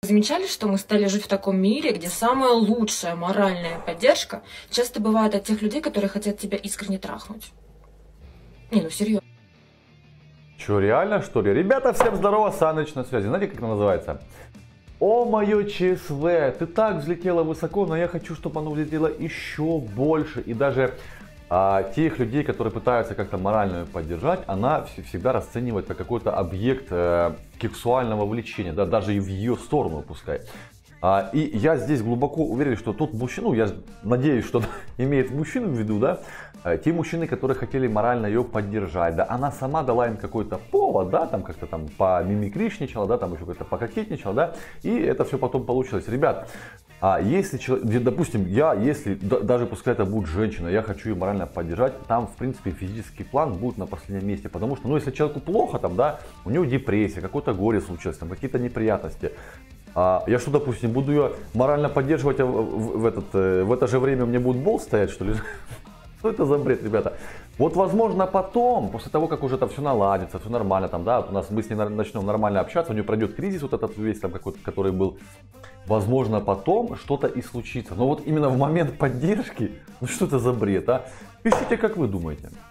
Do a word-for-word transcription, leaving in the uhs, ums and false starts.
Замечали, что мы стали жить в таком мире, где самая лучшая моральная поддержка часто бывает от тех людей, которые хотят тебя искренне трахнуть? Не, ну серьезно. Че, реально что ли? Ребята, всем здорово, Саныч на связи. Знаете, как это называется? О, мое ЧСВ, ты так взлетела высоко, но я хочу, чтобы оно взлетело еще больше. И даже а, тех людей, которые пытаются как-то морально ее поддержать, она всегда расценивает как какой-то объект э, сексуального влечения, да, даже и в ее сторону пускай. А, и я здесь глубоко уверен, что тот мужчина, ну, я надеюсь, что имеет мужчину в виду, да, те мужчины, которые хотели морально ее поддержать, да, она сама дала им какой-то повод, да, там как-то там помимикришничала, да, там еще как-то пококетничала, да, и это все потом получилось. Ребят, а если человек, допустим, я, если, даже пускай это будет женщина, я хочу ее морально поддержать, там, в принципе, физический план будет на последнем месте, потому что, ну, если человеку плохо, там, да, у него депрессия, какое-то горе случилось, там, какие-то неприятности, а я что, допустим, буду ее морально поддерживать, а в, в, в, этот, в это же время мне будет бол стоять, что ли? Что это за бред, ребята? Вот, возможно, потом, после того, как уже это все наладится, все нормально, там, да, вот у нас мы с ней начнем нормально общаться, у нее пройдет кризис вот этот весь, там, какой-то, который был, возможно, потом что-то и случится. Но вот именно в момент поддержки, ну что это за бред, а? Пишите, как вы думаете.